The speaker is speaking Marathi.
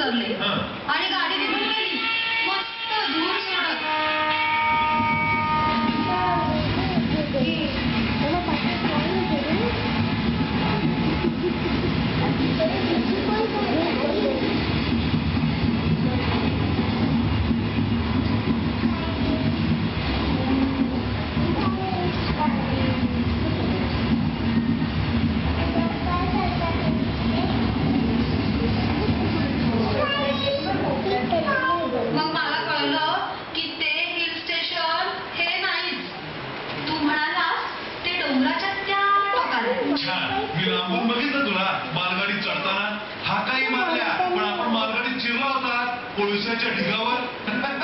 उतरले आणि गाडी निघून गेली. मस्त धूर सोडत. मी लांबून बघितलं तुला मालगाडीत चढताना. हा काही मारल्या पण आपण मालगाडीत चिरला होता कोळशाच्या ढिगावर.